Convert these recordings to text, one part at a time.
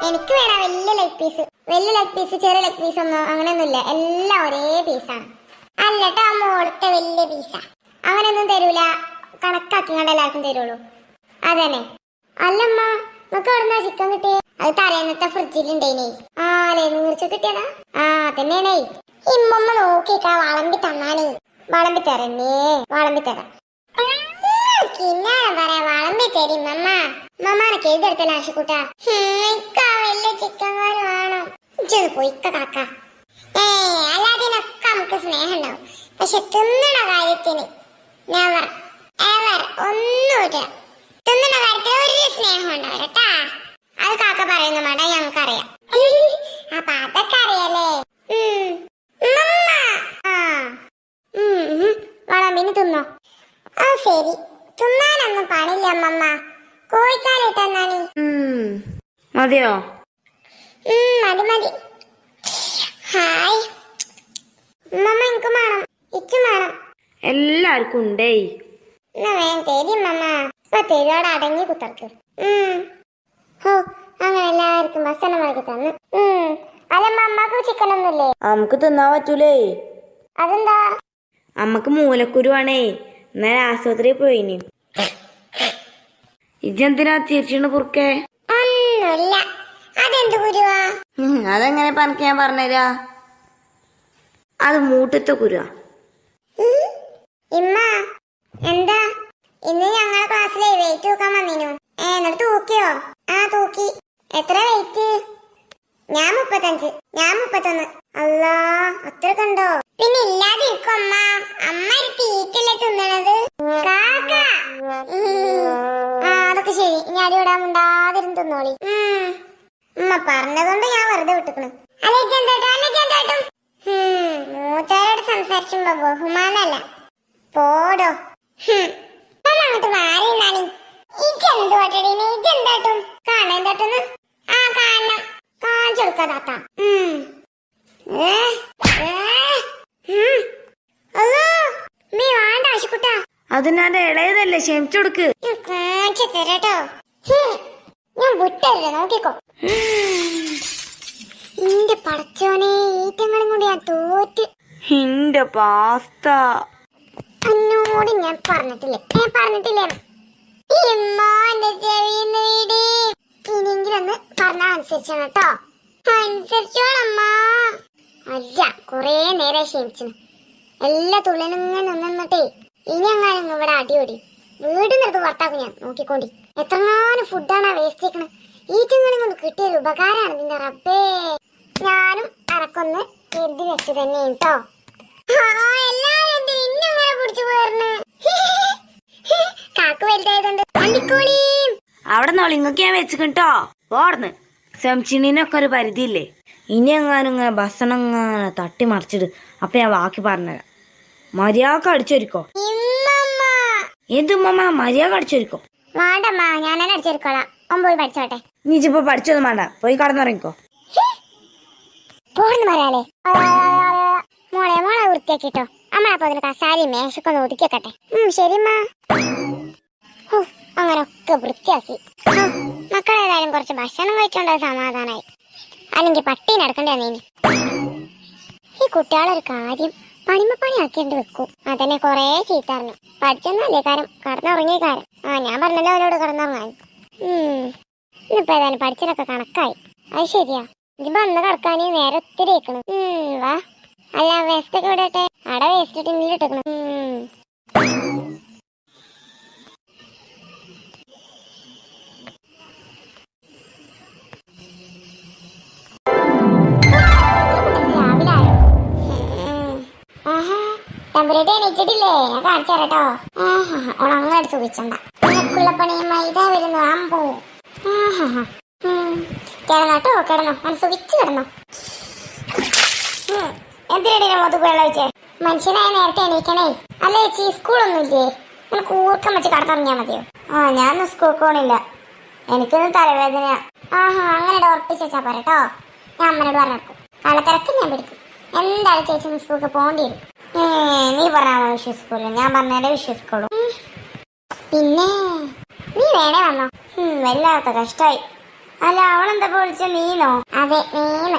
എനിക്ക് വേണം വലിയ ലെഗ് പീസ്. വലിയ ലെഗ് പീസ്, ചെറിയ ലെഗ് പീസ് ഒന്നും അങ്ങനെയൊന്നുമില്ല, എല്ലാം ഒരേ പീസാണ്. അല്ലട്ടോ ആ മോളത്തെ വലിയ പീസാ. അങ്ങനെയൊന്നും തരൂല, കണക്കാക്കി കണ്ട് എല്ലാവർക്കും തരുള്ളൂ. അതന്നെ. അല്ലമ്മ, നമുക്ക് എവിടുന്നാ ചിക്കൻ കിട്ടിയേ? അത് തലേന്നത്തെ ഫ്രിഡ്ജിലുണ്ടേനേ. ആ നീർച്ച കിട്ടിയതാ. ആ അതന്നെയാണേ. ഇമ്മമ്മ നോക്കിക്കാ വളമ്പി തന്നാണേ. വളമ്പി തരന്നേ, വളമ്പി തരാം. പറയാ വളമ്പി തരും മമ്മ. മമ്മാനൊക്കെ എഴുതെടുത്തല്ല ആശുക്കൂട്ടാ. വലിയ ചിക്കൻ കറി വേണം. ഇച്ചൊന്ന് പോയിക്ക കാക്ക. അല്ലാതിനൊക്കെ നമുക്ക് സ്നേഹം ഉണ്ടാവും, പക്ഷെ തിന്നണ കാര്യത്തിന് നെവർ എവർ ഒന്നുമില്ല. തിന്നണ കാര്യത്തിന് ഒരു സ്നേഹം ഉണ്ടാവില്ല കേട്ടാ. അത് കാക്ക പറയുന്ന മട ഞങ്ങൾക്കറിയാം. അപ്പൊ അതൊക്കെ അറിയാലേ. വളമ്പിന് തിന്നോ? ആ ശരി, തിന്നാനൊന്നും പണില്ല അമ്മമ്മ. കോഴിക്കാലിട്ടെന്നാണി. മതിയോ? മതി മതി. ഹായ് അമ്മമ്മ, എനിക്ക് വേണം, ഇച്ചും വേണം. എല്ലാവർക്കും ഉണ്ടേ. എന്നാ വേഗം തരും മമ്മ. ഇപ്പൊ തരുവാട് അടങ്ങി കുത്തർക്ക്. ഹോ, അങ്ങനെ എല്ലാവർക്കും ഭക്ഷണം വിളക്കി തന്നു. അല്ലമ്മ, അമ്മക്ക് ചിക്കൻ ഒന്നുമില്ലേ? നമുക്ക് തിന്നാൻ പറ്റൂലേ. അതെന്താ? അമ്മക്ക് മൂലക്കുരുവാണേ. ഇന്നലെ ആശുപത്രിയിൽ പോയിനി. ഇജെന്തിനാ തിരിച്ചു പുറക്കെ? ഒന്നുമില്ല. അതെന്ത് കുരുവാ? അതെങ്ങനെ പറഞ്ഞ ഞാൻ പറഞ്ഞുതരാ. അത് മൂട്ടത്തെ കുരുവാ. ഇമ്മ എന്താ? ഇന്ന് ഞങ്ങളെ ക്ലാസ്സിലെ വെയിറ്റ് തൂക്കാൻ വന്നിനു. എന്നിട്ട് തൂക്കിയോ? ആ തൂക്കി. എത്ര വെയിറ്റ്? ഞാൻ 35, ഞാൻ 31. അല്ലാ, അത്ര കണ്ടോ? പിന്നെ ഇല്ലാതിരിക്കും അമ്മ. അമ്മ ഒരു തീറ്റല്ലേ തിന്നണത് കാക്ക. അതൊക്കെ ശരി. ഇനി അടിവിടാൻ മുണ്ടാതിരുന്ന് തിന്നോളി. ഉമ്മ പറഞ്ഞതുകൊണ്ട് ഞാൻ വെറുതെ വിട്ടിക്കണ്. അല്ലെ ചെന്തോട്ടും, അല്ലെ ചെന്തോട്ടും. മൂച്ചാരോട് സംസാരിച്ചുമ്പോ ബഹുമാനല്ല. പോടോ. അങ്ങോട്ട് മാറി നാണി. ഇജെന്തോട്ടടി, ഇജെന്തോട്ടും കാണാൻ തോട്ടുന്നു. ആ കാണണം, കാണിച്ചു കൊടുക്കാത്ത. നീ വേണ്ട ആശുക്കുട്ടാ. അത് ഞാൻ ഇളയതല്ലേ, ക്ഷമിച്ചു കൊടുക്ക്. കാണിച്ചു തരട്ടോ. ഞാൻ വിട്ടല്ലേ, നോക്കിക്കോ. എന്റെ പടച്ചോനെ, ഈറ്റങ്ങളും കൊണ്ട് ഞാൻ തോറ്റ്. എന്റെ പാസ്ത എന്നോട് ഞാൻ പറഞ്ഞിട്ടില്ലേ, ഇമ്മോന്റെ ചെവിന്ന് വീട്. ഇനിയെങ്കിലൊന്ന് പറഞ്ഞ അനുസരിച്ചാണ് കേട്ടോ. അനുസരിച്ചോളമ്മ. അല്ല, കൊറേ നേരം ക്ഷമിച്ചു. എല്ലാ തുള്ളിനും ഇങ്ങനെ നിന്നിട്ടേ ഇനി എങ്ങാനും ഇവിടെ അടിപൊടി വീട് നിർത്ത് പുറത്താക്കും ഞാൻ. നോക്കിക്കോണ്ടി. എത്രങ്ങാനും ഫുഡാണ് വേസ്റ്റ് ചെയ്യണത്. ഈറ്റങ്ങളും കൊണ്ട് കിട്ടിയൊരു ഉപകാരമാണ് നിന്റെ റബ്ബേ. ഞാനും അറക്കൊന്ന് കരുതി വെച്ചു തന്നെ കേട്ടോ. എല്ലാരും ഇന്നങ്ങനെ പിടിച്ചു പോയിരുന്നു. കാക്ക് വലുതായതുകൊണ്ട് അണ്ടിക്കോളി. അവിടെ നോളിങ്ങൊക്കെ ഞാൻ വെച്ചിട്ടോ. പോർന്ന് സംശിണിനൊക്കെ ഒരു പരിധിയില്ലേ. ഇനി എങ്ങാനും ഇങ്ങനെ ഭക്ഷണം ഇങ്ങനെ തട്ടി മറിച്ചിട്. അപ്പൊ ഞാൻ ബാക്കി പറഞ്ഞുതരാം. മര്യാദക്ക് അടിച്ചൊരിക്കോ. എന്തുമ്മ മര്യാദ അടിച്ചൊരിക്കോ? വേണ്ടമ്മ, ഞാൻ തന്നെ അടിച്ചൊരിക്കോളാം. ഓൻ പോയി പഠിച്ചോട്ടെ. നീ ഇപ്പൊ പഠിച്ചൊന്നും വേണ്ട, പോയി കടന്നിറങ്ങിക്കോ. പോർന്ന് പറയാലേ. മോളെ വൃത്തിയാക്കിട്ടോ. അമ്മളപ്പോ അതിന് കസാരയും മേശൊക്കെ ഒന്ന് ഒതുക്കിയൊക്കട്ടെ. ശരിമ്മ. അങ്ങനൊക്കെ വൃത്തിയാക്കി. മക്കളേതായാലും കുറച്ച് ഭക്ഷണം കഴിച്ചോണ്ട സമാധാനായി. അല്ലെങ്കിൽ പട്ടീനെ എടുക്കണ്ടേ നീ. ഈ കുട്ടികളൊരു കാര്യം പണിയാക്കിണ്ട് വെക്കും. അതന്നെ കൊറേ ചീത്തറിഞ്ഞു. പഠിച്ചൊന്നല്ലേ കാരം, കടന്നുറങ്ങിയ കാരം. ഞാൻ പറഞ്ഞല്ലോ അവരോട് കടന്നുറങ്ങാൻ. ഇന്നിപ്പോ ഏതായാലും പഠിച്ചതൊക്കെ കണക്കായി. അത് ശരിയാ. ഇതിപ്പോ അന്ന് കിടക്കാന് നേരെ ഒത്തിരി ഇരിക്കണം. വാ. അല്ല, വേസ്റ്റ് ഒക്കെ ഇടട്ടെ. അവിടെ വേസ്റ്റ് ടിന്നിലിട്ടേക്കണം. ടെമ്പറേറ്റ് എണീറ്റിട്ടില്ലേ? ഞാൻ കാണിച്ചു തരട്ടോ. അങ്ങനെ സുഖിച്ചണ്ട. നിനക്കുള്ള പണിയും മൈദ വരുന്നു. ആമ്പോ കിടന്നോട്ടോ, കിടന്നോ, ഞാൻ സുഖിച്ച് കിടന്നോ. എന്തിനടി മുതുക്ക് വെള്ളം ഒഴിച്ചേ? മനുഷ്യനായ നേരത്തെ എണീക്കണേ. അല്ലേ ചേച്ചി, സ്കൂളൊന്നും ഇല്ലേ? നിനക്ക് ഊർക്കം വെച്ച് കടത്തിറങ്ങിയാ മതിയോ? ഞാനൊന്നും സ്കൂൾക്ക് പോണില്ല, എനിക്കൊന്നും തലവേദനയാ. അങ്ങനെ ഉറപ്പിച്ച് വെച്ചാ പോരട്ടോ. ഞാൻ അമ്മനോട് പറഞ്ഞെടുക്കും. കളത്തിറക്ക് ഞാൻ പിടിക്കും. എന്തായാലും ചേച്ചി സ്കൂൾക്ക് പോകേണ്ടി വരും. നീ പറഞ്ഞാൽ വിശ്വസിക്കൂല, ഞാൻ പറഞ്ഞാലേ വിശ്വസിക്കുള്ളൂ. പിന്നെ നീ വേണേ വന്നോ. വല്ലാത്ത കഷ്ടായി. അല്ല അവളെന്താ വിളിച്ച നീനോ? അതെ നീന്ന്.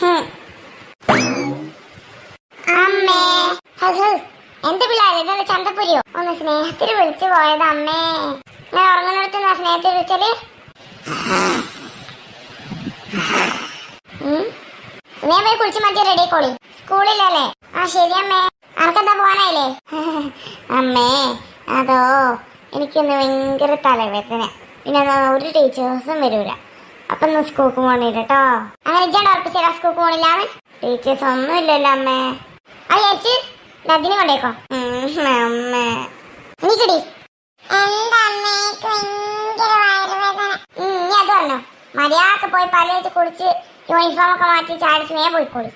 അമ്മേ എന്ത് പിള്ളേരെ ഇതല്ല ചന്തപ്പുരിയോ? ഒന്ന് സ്നേഹത്തിൽ വിളിച്ചു പോയത് അമ്മേ. ഞാൻ ഉറങ്ങുന്നിടത്ത് സ്നേഹത്തിൽ വിളിച്ചാല് ഞാൻ പോയി കുളിച്ച് മറ്റേ റെഡി ആയിക്കോളി. സ്കൂളിലല്ലേ? ആ ശരി അമ്മേ. അനക്കെന്താ പോവാനായില്ലേ? അമ്മേ അതോ എനിക്കൊന്ന് ഭയങ്കര തലവേദന, പിന്നെ ഒരു ടീച്ചേഴ്സും വരൂല. അപ്പൊ ഒന്ന് സ്കൂൾക്ക് പോണില്ല കേട്ടോ. അങ്ങനെ ഇജ്ജാണ്ട് ഉറപ്പിച്ചാ സ്കൂൾക്ക് പോണില്ലാന്ന്? ടീച്ചേഴ്സ് ഒന്നും ഇല്ലല്ലോ അമ്മേ. അത് ചേച്ചി അതിന് കൊണ്ടേക്കോ. അമ്മേ നീക്കടി. എന്താ അമ്മേക്ക് ഭയങ്കര വയറുവേദന? നീ അത് പറഞ്ഞോ. മര്യാദക്ക് പോയി പല വെച്ച് കുളിച്ച് യൂണിഫോം ഒക്കെ മാറ്റി ചാടിച്ച് വേ പോയിക്കോളി.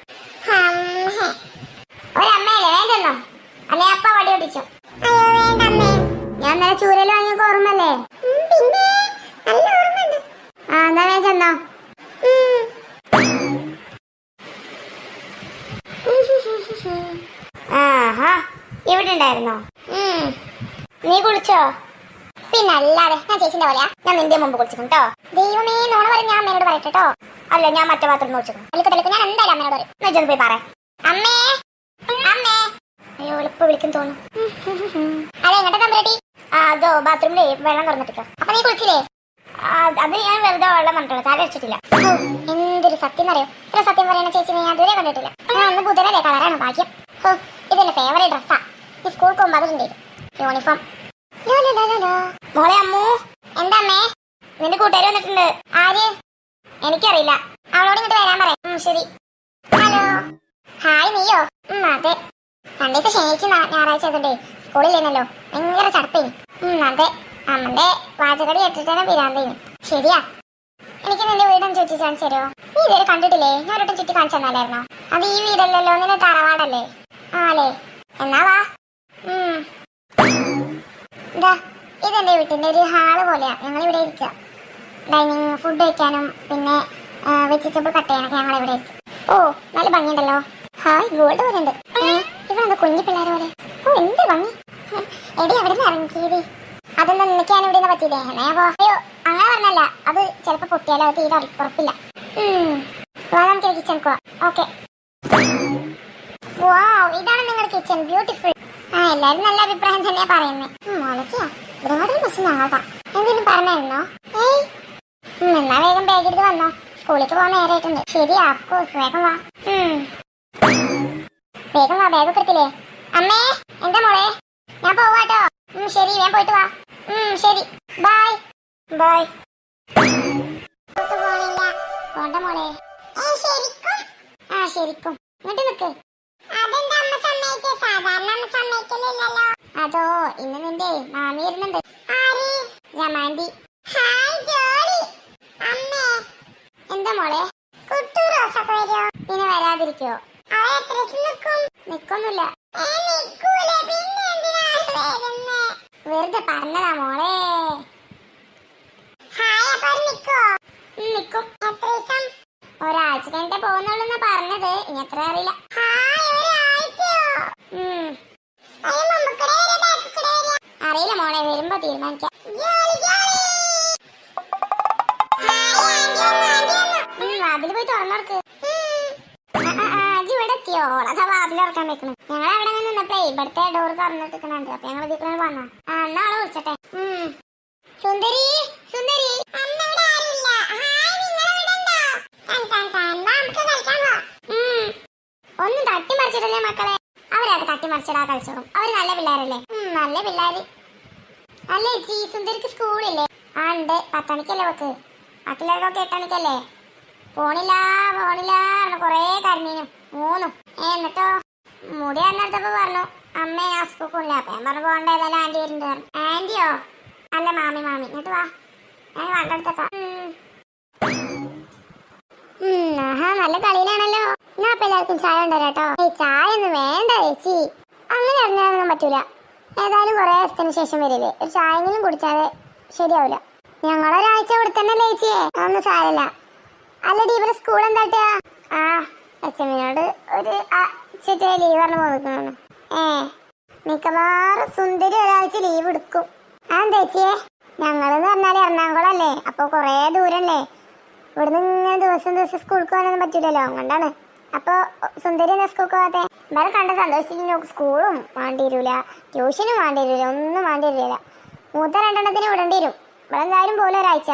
ഒരമ്മയല്ലേ വേഗന്നോ? അല്ലെ അപ്പ വടി ഓടിച്ചോ? ഞാൻ ഇന്നലെ ചൂരല് വാങ്ങിയ ഓർമ്മല്ലേ? പിന്നെ നല്ല ഓർമ്മയുണ്ട്. ആ എന്നാ ഞാൻ ചെന്നോ. ആഹാ ഇവിടെ ഉണ്ടായിരുന്നോ? നീ കുളിച്ചോ? പിന്നല്ലാതെ ഞാൻ ചേച്ചിന്റെ പോലെയാ. ഞാൻ നിന്റെ മുമ്പ് കുളിച്ചു കേട്ടോ. ദൈവമേ നോണ പറയും. ഞാൻ അമ്മേനോട് പറയട്ടെ കേട്ടോ. അല്ല ഞാൻ മറ്റേ പാത്രം കുളിച്ചു. അല്ലിക്ക് ഞാൻ എന്തായാലും അമ്മേനോട് പറയും. എന്നൊന്ന് പോയി പറ. അമ്മേ അമ്മേ. അയ്യോ എളുപ്പം വിളിക്കും തോന്നുന്നു. അതെ എങ്ങോട്ടാ തമ്പുരട്ടി? അതോ ബാത്റൂമിലേ വെള്ളം തുറന്നിട്ടോ. അപ്പൊ നീ കുളിച്ചില്ലേ? അത് ഞാൻ വെറുതെ വെള്ളം പറഞ്ഞിട്ടുള്ളൂ, താഴെ വെച്ചിട്ടില്ല. എന്തൊരു സത്യം എന്നറിയോ? ഇത്ര സത്യം പറയുന്ന ചേച്ചിനെ ഞാൻ അതുവരെ കണ്ടിട്ടില്ല. ഞാൻ അന്ന് ബുധനല്ലേ കളറാണ് ഭാഗ്യം. ഇതെന്റെ ഫേവറേറ്റ് ഡ്രസ്സാ. ഈ സ്കൂൾ പോകുമ്പോ അതുണ്ട് യൂണിഫോം. മോളെ അമ്മു. എന്താ അമ്മേ? നിന്റെ കൂട്ടുകാർ വന്നിട്ടുണ്ട്. ആര്? എനിക്കറിയില്ല. അവളോട് ഇങ്ങോട്ട് വരാൻ പറയാം. ശരി. ഹലോ ഹായ് നീയോ? അതെ. രണ്ടേക്ക് ശനിയാഴ്ച ഞായറാഴ്ച അതുണ്ടേ സ്കൂളില്ലേനല്ലോ. ഭയങ്കര ചടപ്പേനി. അതെ അമ്മന്റെ വാചകടി കേട്ടിട്ടാണ് പിരാന്തേനി. ശരിയാ. എനിക്ക് നിന്റെ വീടൊന്ന് ചുറ്റി കാണിച്ചു തരുമോ? നീ ഇതുവരെ കണ്ടിട്ടില്ലേ? ഞാൻ ഒരിടം ചുറ്റി കാണിച്ചു തന്നാലായിരുന്നോ? അത് ഈ വീടല്ലല്ലോ, നിന്റെ തറവാടല്ലേ? ആലേ എന്നാ വാ. ഇതാ ഇതെന്റെ വീട്ടിന്റെ ഒരു ഹാള് പോലെയാ. ഞങ്ങൾ ഇവിടെ ഇരിക്കുക. ഡൈനിങ് ഫുഡ് കഴിക്കാനും പിന്നെ വെജിറ്റബിൾ കട്ട് ചെയ്യാനൊക്കെ ഞങ്ങൾ ഇവിടെ ഇരിക്കും. ഓ നല്ല ഭംഗിയുണ്ടല്ലോ. ഹായ് ഗോൾഡ് പോലെ ഉണ്ട്. ഇവിടെ എന്താ കുഞ്ഞു പിള്ളേർ പോലെ. ഓ എന്ത് ഭംഗി. എടി എവിടെ നിന്ന് ഇറങ്ങിയത്? അതൊന്നും നിനക്കാൻ ഇവിടെ നിന്ന് പറ്റില്ലേ? അയ്യോ അങ്ങനെ പറഞ്ഞല്ല, അത് ചിലപ്പോ പൊട്ടിയാലോ, അത് തീരെ ഉറപ്പില്ല. നമുക്ക് കിച്ചൺ പോവാം. ഓക്കെ. വാവ് ഇതാണ് നിങ്ങളുടെ കിച്ചൺ. ബ്യൂട്ടിഫുൾ. എല്ലാരും നല്ല അഭിപ്രായം തന്നെയാ പറയുന്നത്. മോളൊക്കെയാ ഇതിനോടൊരു പ്രശ്നം ഞങ്ങൾക്കാ. എന്തെങ്കിലും പറഞ്ഞായിരുന്നോ? ഏയ് എന്നാ വേഗം ബാഗ് എടുത്ത് വന്നോ. സ്കൂളിലേക്ക് പോകാൻ നേരായിട്ടുണ്ട്. ശരി ആഫ്കോഴ്സ് വേഗം വാ. വേഗം വാ. ബാഗ് എടുത്തില്ലേ? അമ്മേ എന്താ മോളെ? ഞാൻ പോവാട്ടോ. ശരി ഞാൻ പോയിട്ട് വാ. ശരി ബൈ ബൈ. പോണ്ട മോളെ. ശരിക്കും ഇങ്ങോട്ട് നിക്ക്. അതോ ഇന്ന് നിന്റെ മാമി വരുന്നുണ്ട്. ജമാന്തി. എന്താ മോളെ? പിന്നെ വരാതിരിക്കോ? നിക്കൊന്നുമില്ല. വെറുതെ പറഞ്ഞതാ മോളെ. നിക്കും. ഒരാഴ്ച കഴിഞ്ഞിട്ട് പോകുന്നുള്ളൂ പറഞ്ഞത്. ഇനി എത്ര അറിയില്ല. അറിയില്ല മോളെ, വരുമ്പോ തീരുമാനിക്കാം. അതിൽ പോയി തുറന്നെടുക്ക്. ഇവിടെ എത്തിയോ? അതാ വാതിൽ തുറക്കാൻ വെക്കണം. ഞങ്ങൾ അവിടെ നിന്നപ്പോഴേ ഇവിടുത്തെ ഡോർ തുറന്നിട്ടിരിക്കണുണ്ട്. അപ്പൊ ഞങ്ങൾ ഇതിൽ കൂടെ വന്നോ. എന്നാ അവളെ വിളിച്ചട്ടെ. സുന്ദരി സുന്ദരി. ഒന്നും തട്ടിമറിച്ചിട്ടല്ലേ മക്കളെ? അവരൊക്കെ തട്ടിമറിച്ചിടാ കളിച്ചോളും. അവര് നല്ല പിള്ളേരല്ലേ? നല്ല പിള്ളേര് അല്ലേ ചേച്ചി? സുന്ദരിക്ക് സ്കൂളില്ലേ? ഉണ്ട്. 10 മണിക്കല്ലേ വെക്ക്. മറ്റുള്ളവർക്കൊക്കെ 8 മണിക്കല്ലേ? പോണില്ല കൊറേ കരഞ്ഞീനും 3. എന്നിട്ടോ മുടി വന്നെടുത്തപ്പോ പറഞ്ഞു അമ്മ ഞാൻ സ്കൂളില്ല. അപ്പൊ ഞാൻ പറഞ്ഞു പോകണ്ട, ഏതായാലും ആന്റി വരുന്നുണ്ട്. ആന്റിയോ? അല്ല മാമി. എന്നിട്ട് വാ, ഞാൻ വണ്ടെടുത്തേക്കാം. നല്ല കളിയിലാണല്ലോ. ഞാൻ അപ്പൊ എല്ലാവർക്കും ചായ ഉണ്ടല്ലോ. ചായ ഒന്നും വേണ്ട ചേച്ചി. അങ്ങനെ അറിഞ്ഞാലൊന്നും പറ്റൂല. ഏതായാലും കുറെ ദിവസത്തിന് ശേഷം വരില്ലേ, ഒരു ചായങ്കിലും കുടിച്ചാതെ ശരിയാവില്ല. ഞങ്ങളൊരാഴ്ച ഇവിടെ തന്നെ ചേച്ചിയെ. അതൊന്നും സാരല്ല. അല്ലടി ഇവിടെ സ്കൂൾ എന്താട്ടാ? അച്ഛനോട് ഒരു ലീവ് പറഞ്ഞു പോന്നു. മിക്കവാറും സുന്ദരി ഒരാഴ്ച ലീവ് എടുക്കും. അതെന്താ ചേച്ചിയെ? ഞങ്ങളെന്ന് പറഞ്ഞാല് എറണാകുളം അല്ലേ, അപ്പൊ കൊറേ ദൂരല്ലേ. ഇവിടുന്ന് ഇങ്ങനെ ദിവസം സ്കൂൾക്ക് പോകാനൊന്നും പറ്റൂലല്ലോ, അതുകൊണ്ടാണ്. അപ്പൊ സുന്ദരി എന്നാ സ്കൂൾക്ക് പോകാതെ? വേറെ കണ്ട സന്തോഷിച്ചിട്ട് സ്കൂളും വേണ്ടി വരൂല, ട്യൂഷനും വേണ്ടി വരൂല, ഒന്നും വേണ്ടി വരില്ല. മൂത്ത രണ്ടെണ്ണത്തിന് വിടേണ്ടി വരും. ഇവിടെ എന്തായാലും പോലെ ഒരാഴ്ച.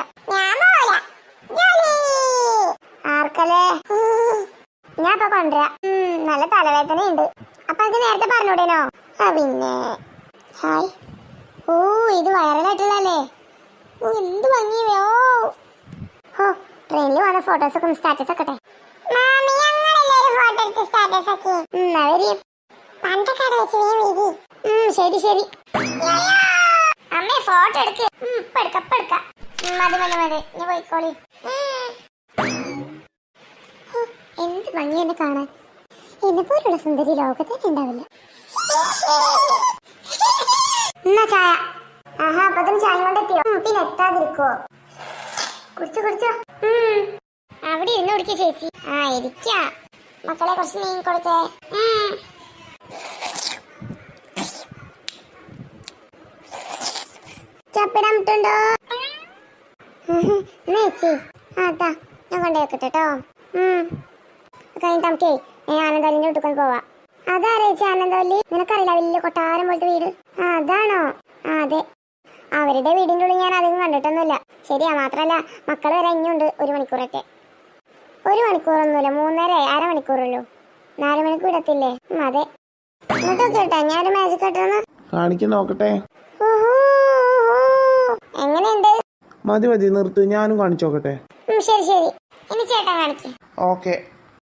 ആർക്കല്ലേ? ഞാൻ ഇപ്പൊ കൊണ്ടുവരാം. നല്ല തലവേദനയുണ്ട്. അപ്പൊ അത് നേരത്തെ പറഞ്ഞൂടേനോ? പിന്നെ ഹായ്. ഓ ഇത് വൈറലായിട്ടുള്ളല്ലേ. ഓ എന്ത് ഭംഗിയോ. ഓ ട്രെയിനിൽ വന്ന ഫോട്ടോസ് ഒക്കെ സ്റ്റാറ്റസ് ഒക്കെ. ശരി ശരി അമ്മേ ഫോട്ടോ എടുക്ക്. മതി മതി മതി ഞാൻ പോയിക്കോളി. എന്ത് ഭംഗി എന്നെ കാണാൻ. എന്നെ പോലുള്ള സുന്ദരി ലോകത്തെ ഉണ്ടാവില്ല. എന്നാ ചായ. ആഹാ അപ്പത്തിന് ചായ കൊണ്ടെത്തിയോ? പിന്നെ എത്താതിരിക്കോ? കുടിച്ചോ. അവിടെ ഇരുന്ന് കുടിക്ക ചേച്ചി. ആ ഇരിക്ക. മക്കളെ കുറച്ച് നീങ്ങി കൊടുത്തേ. ചപ്പിടാൻ മുട്ടുണ്ടോ ചേച്ചി? ആട്ടാ ഞാൻ കൊണ്ടേ വെക്കട്ടെ കേട്ടോ. കഴിഞ്ഞിട്ട് നമുക്കേ ആനന്ദവല്ലിന്റെ വീട്ടിൽ പോവാ. അതാരാ ചേച്ചി ആനന്ദവല്ലി? നിനക്കറിയില്ല, വലിയ കൊട്ടാരം പോലത്തെ വീട്. അതാണോ? അതെ, അവരുടെ വീടിന്റെ ഉള്ളിൽ ഞാൻ അധികം കണ്ടിട്ടൊന്നുമില്ല. ശരിയാ, മാത്രല്ല മക്കള് വരെ ഇനിയുണ്ട് 1 മണിക്കൂറൊക്കെ. 1 മണിക്കൂറൊന്നുമില്ല, 3:30 1/2 മണിക്കൂറുള്ളൂ. 4 മണിക്ക് വിടത്തില്ലേ? അതെ. എന്നിട്ടൊക്കെ കേട്ടോ ഞാനൊരു മാജിക് കെട്ടൊന്ന് കാണിക്കാൻ നോക്കട്ടെ. എങ്ങനെയുണ്ട്? മതി നിർത്ത്, ഞാനും കാണിച്ചു നോക്കട്ടെ. ശരി ഇനി ചേട്ടൻ കാണിക്ക്. ഓക്കെ.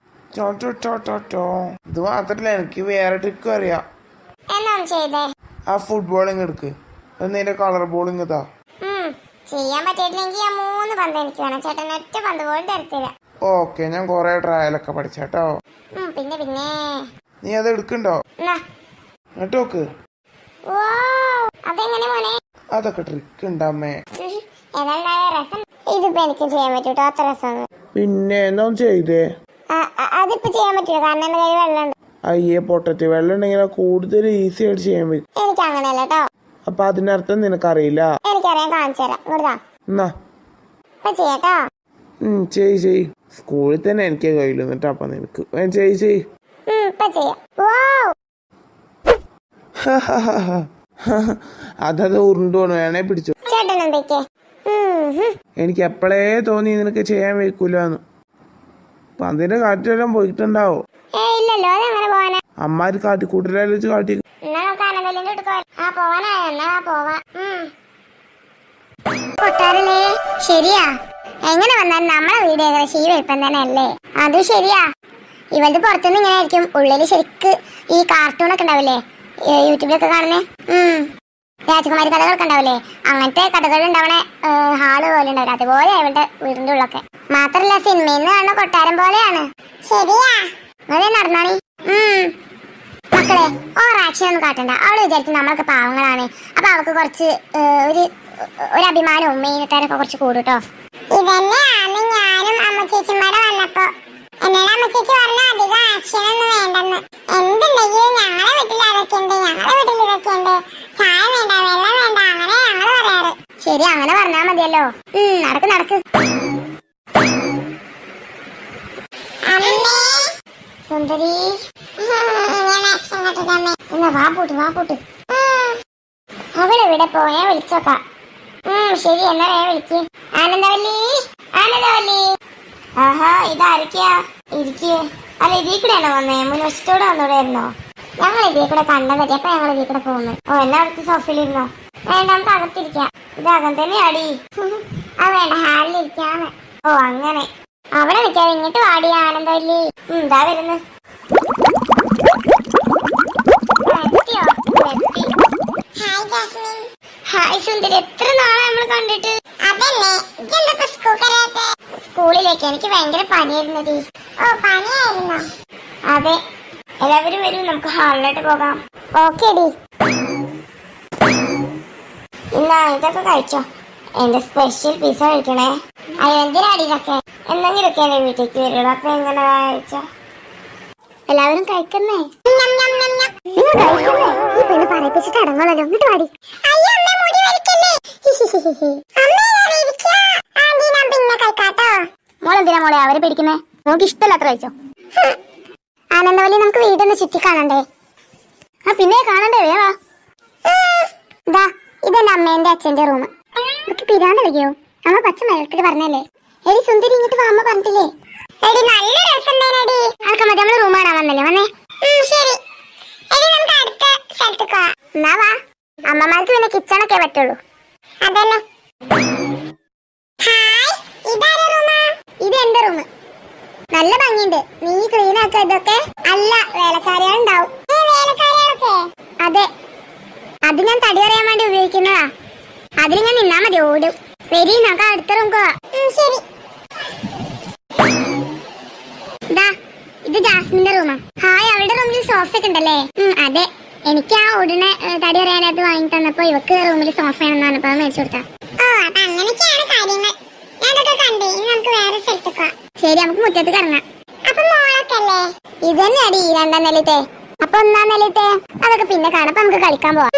ഇത് മാത്രല്ല, എനിക്ക് വേറെ ട്രിക്കും അറിയാം. എന്നാണ് ചെയ്തേ? ആ ഫുട്ബോളിങ് എടുക്ക്, നിന്റെ കളർ ബോളിങ് താ. ചെയ്യാൻ പറ്റിയിട്ടില്ലെങ്കിൽ ആ 3 പന്ത് എനിക്ക് വേണം. ചേട്ടൻ ഒറ്റ പന്ത് പോലും തരത്തില്ല. ഓക്കെ, ഞാൻ കൊറേ ട്രയലൊക്കെ പഠിച്ചേട്ടോ. പിന്നെ നീ അത് എടുക്കണ്ടോ? എന്നിട്ട് നോക്ക്. അതെങ്ങനെ മോനെ? അതൊക്കെ ട്രിക്ക് ഉണ്ടമ്മേ. ഇതിപ്പോ എനിക്ക് ചെയ്യാൻ പറ്റൂട്ടോ, അത്ര രസം. പിന്നെ എന്താ ചെയ്തേ? അതിപ്പോ ചെയ്യാൻ പറ്റൂല, കാരണം എന്റെ കയ്യിൽ വെള്ളമുണ്ട്. അയ്യേ പൊട്ടത്തി, വെള്ളം ഉണ്ടെങ്കിൽ കൂടുതൽ ഈസി ആയിട്ട് ചെയ്യാൻ പറ്റും. എനിക്ക് അങ്ങനെയല്ല കേട്ടോ. അപ്പൊ അതിനർത്ഥം നിനക്കറിയില്ല? എനിക്കറിയാൻ, കാണിച്ചു തരാം. എന്നാ ചെയ്യട്ടോ. ചെയ് സ്കൂളിൽ തന്നെ എനിക്ക് കഴിയില്ല. എന്നിട്ട് അപ്പൊ നിനക്ക് ചെയ്. അതത് ഉരുണ്ടോണ്, വേണേ പിടിച്ചു. എനിക്ക് എപ്പോഴേ തോന്നി നിനക്ക് ചെയ്യാൻ വയ്ക്കൂലെന്ന്. പന്തിന്റെ കാറ്റെല്ലാം പോയിട്ടുണ്ടാവോ? അമ്മാര് കാട്ടിക്കൂട്ടലെല്ലാം വെച്ച് കാട്ടി. ശരിയാ, എങ്ങനെ വന്നാലും നമ്മളെ വീട് ഏകദേശം ഈ വലിപ്പം തന്നെ അല്ലേ? അത് ശരിയാ. ഇവളുടെ പുറത്തുനിന്ന് ഇങ്ങനെ ആയിരിക്കും, ഉള്ളില് ശരിക്ക് ഈ കാർട്ടൂണൊക്കെ ഉണ്ടാവില്ലേ യൂട്യൂബിലൊക്കെ കാണുന്നേ, രാജകുമാരി കഥകളൊക്കെ ഉണ്ടാവില്ലേ, അങ്ങനത്തെ കഥകൾ ഉണ്ടാവണ ഹാള് പോലെ ഉണ്ടാവില്ല. അതുപോലെ ഇവളുടെ വീടിന്റെ ഉള്ളൊക്കെ. മാത്രല്ല സിനിമയിൽ നിന്ന് കാണുന്ന കൊട്ടാരം പോലെയാണ്. ശരിയാ, അതെ നടന്നാണി. മക്കളെ ഓവറാക്ഷൻ ഒന്നും കാട്ടണ്ട. അവള് വിചാരിക്കും നമ്മളൊക്കെ പാവങ്ങളാണ്. അപ്പൊ അവൾക്ക് കുറച്ച് ഒരു അഭിമാനവും മെയിനത്താരൊക്കെ കുറച്ച് കൂടുട്ടോ. ഇതന്നെയാണ് ഞാനും അമ്മച്ചേച്ചിമാരെ വന്നപ്പോ എന്നോട് അമ്മച്ചേച്ചി പറഞ്ഞ അധികം ആക്ഷൻ ഒന്നും വേണ്ടെന്ന്. എന്തുണ്ടെങ്കിലും ഞങ്ങളെ വീട്ടിൽ അതൊക്കെ ഉണ്ട്, ഞങ്ങളെ വീട്ടിൽ ഇതൊക്കെ ഉണ്ട്, ചായ വേണ്ട, വെള്ളം വേണ്ട, അങ്ങനെ ഞങ്ങൾ പറയാറ്. ശരി, അങ്ങനെ പറഞ്ഞാ മതിയല്ലോ. നടക്ക്. സുന്ദരി എന്നാ വാ പൂട്ട്. അവളെവിടെ പോയാ വിളിച്ചോക്കാം. ശരി, എന്നാ വിളിക്ക്. ആനന്ദവല്ലി. ആഹാ, ഇതാരൊക്കെയാ? ഇരിക്കേ. അല്ല, ഇതിൽ കൂടെയാണോ വന്നേ? മുൻവശത്തോടെ വന്നോടായിരുന്നോ? ഞങ്ങൾ ഇതിൽ കൂടെ കണ്ടതല്ലേ, അപ്പൊ ഞങ്ങൾ ഇതിൽ കൂടെ പോകുന്നു. എന്നാ അടുത്ത് സോഫയിലിരുന്നോ? വേണ്ട, നമുക്ക് അകത്തിരിക്കാം. ഇത് അകം തന്നെ അടി. അത് വേണ്ട, ഹാളിലിരിക്കാന്ന്. അങ്ങനെ അവിടെ നിൽക്കാതെ ഇങ്ങോട്ട് വാടി ആനന്ദവല്ലി. ഇതാ വരുന്നു. ഹായ് സുന്ദരി, എത്ര നാളെ നമ്മൾ കണ്ടിട്ട്. സ്കൂളിലേക്ക് എനിക്ക് ഭയങ്കര പനിയായിരുന്നടി. പനിയായിരുന്നോ? അതെ. എല്ലാവരും വരും, നമുക്ക് ഹാളിലോട്ട് പോകാം. ഓക്കെ ഡി. എന്നാ ഇതൊക്കെ കഴിച്ചോ, എന്റെ സ്പെഷ്യൽ പിസ്സ കഴിക്കണേ. എന്തിനാടി ഇതൊക്കെ? എന്തെങ്കിലുമൊക്കെ എന്റെ വീട്ടിലേക്ക് വരുള്ളൂ, അപ്പൊ എങ്ങനെ കഴിച്ചോ? എല്ലാവരും കഴിക്കുന്നേ. പിന്നെ പറയിപ്പിച്ചിട്ട് ഇറങ്ങണല്ലോ. ഇങ്ങോട്ട് പാടി. മോളെന്തിനാ മോളെ അവരെ പേടിക്കുന്നേ? മോൾക്ക് ഇഷ്ടമല്ല അത്ര കഴിച്ചോ. ആനന്ദവല്ലി നമുക്ക് വീടൊന്ന് ചുറ്റി കാണണ്ടേ? ആ പിന്നെ കാണണ്ടേ, വേവാ. ഇതെന്റെ അമ്മേന്റെ അച്ഛന്റെ റൂം. നമുക്ക് പിരാന്ത് കളിക്കോ? അമ്മ പച്ച മലയാളത്തിൽ പറഞ്ഞല്ലേ. എടി സുന്ദരി ഇങ്ങോട്ട് വാ, അമ്മ പറഞ്ഞിട്ടില്ലേ? എടി നല്ല രസമുണ്ടേനടി. ആർക്കാ മതി, നമ്മള് റൂം കാണാൻ വന്നല്ലേ വന്നേ. ശരി എടി നമുക്ക് അടുത്ത സ്ഥലത്തേക്ക് പോവാം. എന്നാ വാ. അമ്മമാർക്ക് പിന്നെ കിച്ചണൊക്കെ പറ്റുള്ളൂ. അതല്ലേ. ഇത് എന്റെ റൂം. നല്ല ഭംഗിയുണ്ട്. നീ ക്ലീൻ ആക്ക. ഇതൊക്കെ അല്ല വേലക്കാരികളുണ്ടാവും. അതെ, അത് ഞാൻ തടി അറിയാൻ വേണ്ടി ഉപയോഗിക്കുന്നതാ. അതിൽ ഞാൻ നിന്നാ മതി, ഓടും. വരി, നമുക്ക് അടുത്ത റൂം പോവാ. ശരി. ഇത് ജാസ്മിന്റെ റൂമാ. ഹായ്, അവളുടെ റൂമിൽ സോഫ ഒക്കെ ഉണ്ടല്ലേ? അതെ, എനിക്ക് ആ ഓടിനെ തടി അറിയാനത് വാങ്ങി തന്നപ്പോ ഇവക്ക് റൂമിൽ സോഫ ആണെന്ന് പറഞ്ഞപ്പോ മേടിച്ചു കൊടുത്താ. അങ്ങനെയൊക്കെയാണ് കാര്യങ്ങൾ. ഞാനതൊക്കെ കണ്ടേ. ഇനി നമുക്ക് വേറെ സ്ഥലത്തേക്ക് പോവാം. ശരി, നമുക്ക് മുറ്റത്ത് ഇറങ്ങാം. അപ്പൊ മോളൊക്കെല്ലേ? ഇത് തന്നെ അടി രണ്ടാം നിലത്തെ. അപ്പൊ ഒന്നാം നിലത്തെ അതൊക്കെ പിന്നെ കാണാം. അപ്പൊ നമുക്ക് കളിക്കാൻ പോവാം.